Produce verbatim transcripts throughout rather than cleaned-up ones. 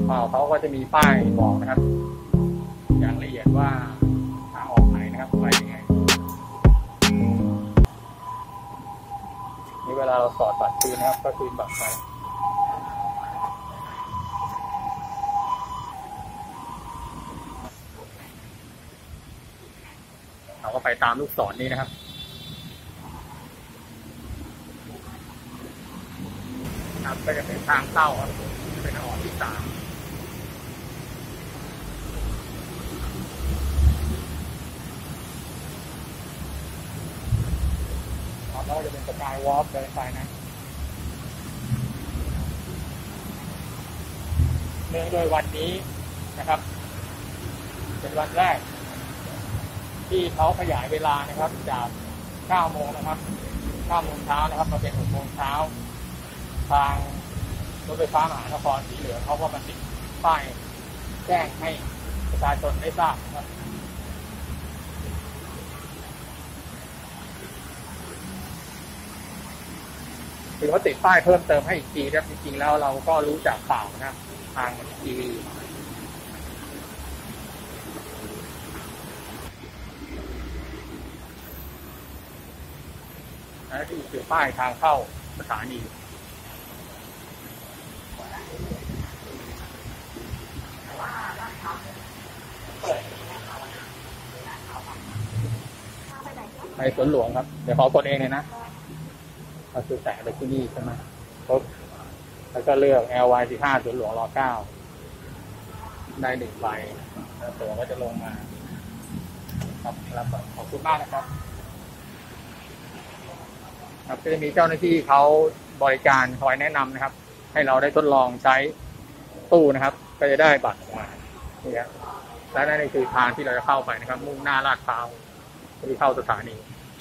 พร้าวเขาก็จะมีป้ายบอกนะครับอย่างละเอียดว่าทางออกไหนนะครับไปยังไงนี่เวลาเราสอดบัตรคืนนะครับก็คืนบัตรไปเราก็ไปตามลูกศรนี้นะครับครับก็จะเป็นทางเข้าครับเป็นออกที่สามแล้วก็จะเป็นสกายวอล์กเดินไปนะเนื่องโดยวันนี้นะครับเป็นวันแรกที่เขาขยายเวลานะครับจากเก้าโมงนะครับเก้าโมงเช้านะครับมาเป็นหกโมงเช้าทางรถไฟฟ้ามหานครสีเหลืองเขาก็มาติดป้ายแจ้งให้ประชาชนได้ทราบนะครับคือเขาติดป้ายเพิ่มเติมให้อีกทีครับจริงๆแล้วเราก็รู้จากข่าวนะครับทางทีวีและที่คือป้ายทางเข้าสถานีในสวนหลวงครับเดี๋ยวขอกดเองเลยนะก็คือแตะไปที่นี่ใช่ไหมปุ๊บแล้วก็เลือก แอล วาย สิบห้า สวนหลวงรเก้าได้หนึ่งใบแล้วตัวก็จะลงมาครับแล้วขอบคุณมากนะครับครับก็จะมีเจ้าหน้าที่เขาบริการคอยแนะนำนะครับให้เราได้ทดลองใช้ตู้นะครับก็จะได้บัตรออกมานี่ครับและนั่นคือทางที่เราจะเข้าไปนะครับมุ่งหน้าลาดพร้าวที่เข้าสถานี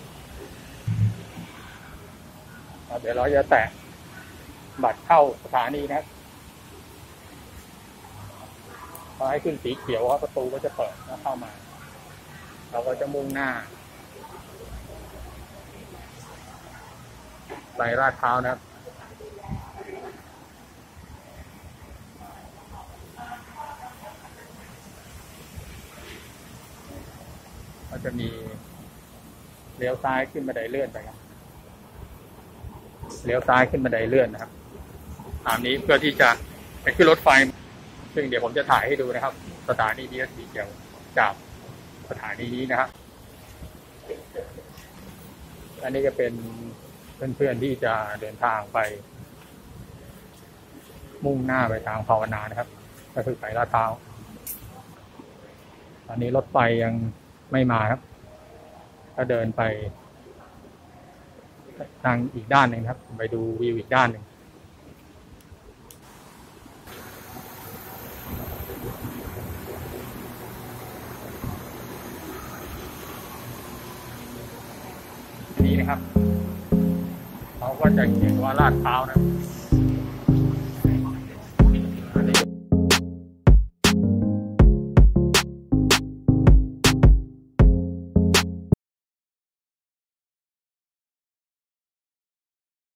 เดี๋ยวเราจะแตะบัตรเข้าสถานีนะครับพอให้ขึ้นสีเขียวครับประตูก็จะเปิดแล้วเข้ามาเราก็จะมุ่งหน้าไปลาดพร้าวนะครับก็จะมีเลี้ยวซ้ายขึ้นบันไดเลื่อนไปครับเลี้ยวซ้ายขึ้นบันไดเลื่อนนะครับตามนี้เพื่อที่จะไปขึ้นรถไฟซึ่งเดี๋ยวผมจะถ่ายให้ดูนะครับสถานีนี้สีเขียวจากสถานีนี้นะครับอันนี้จะเป็นเพื่อนๆที่จะเดินทางไปมุ่งหน้าไปทางภาวนานะครับก็คือไปลาดพร้าวตอนนี้รถไฟยังไม่มาครับก็เดินไปทางอีกด้านหนึ่งครับไปดูวิวอีกด้านหนึ่งนี้นะครับเขาก็จะเขียนว่าลาดพร้าวนะ